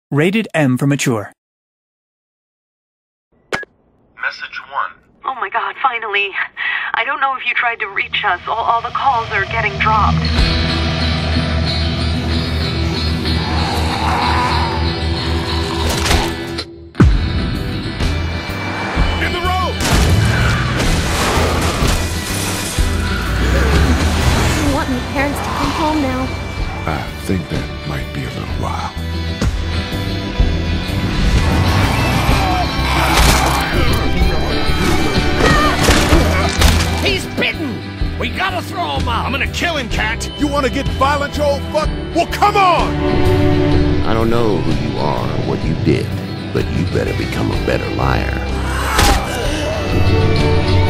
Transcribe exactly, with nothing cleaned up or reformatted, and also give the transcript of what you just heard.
Rated M for mature. Message one. Oh my god, finally. I don't know if you tried to reach us. All, all the calls are getting dropped. In the road! I want my parents to come home now. I think that might be a little while. He's bitten! We gotta throw him out! I'm gonna kill him, Cat! You wanna get violent, you old fuck? Well, come on! I don't know who you are or what you did, but you better become a better liar.